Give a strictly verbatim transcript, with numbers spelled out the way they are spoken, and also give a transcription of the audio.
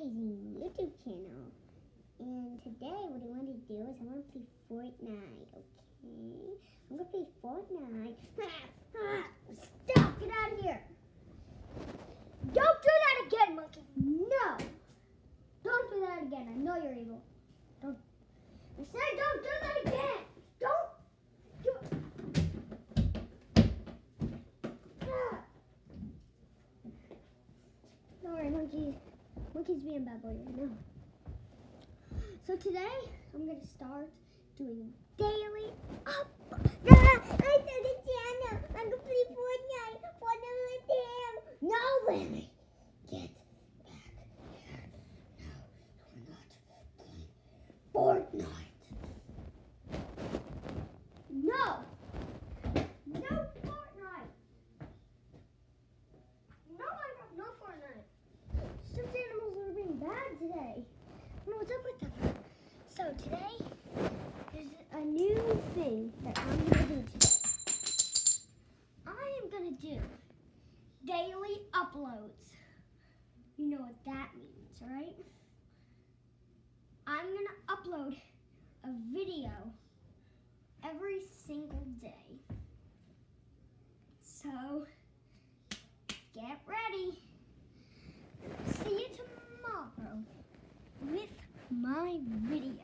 amazing YouTube channel. And today what I want to do is I want to play Fortnite, okay? I'm going to play Fortnite. Stop! Get out of here! Don't do that again, monkey! No! Don't do that again. I know you're evil. Don't. I said don't do that again! Don't do it! Ah. Don't worry, monkey. Monkey's being a bad boy right now. So today, I'm going to start doing daily up. Ah, I saw the channel. I'm going to play Fortnite. Fortnite with him. No, Larry. Get back here. No, we're not playing Fortnite. No. No Fortnite. No, I no Fortnite. Some animals are being bad today. I don't know what's up with them. So today, there's a new thing that I'm going to do today. I am going to do daily uploads. You know what that means, right? I'm going to upload a video every single day. So, get ready. See you tomorrow with my video.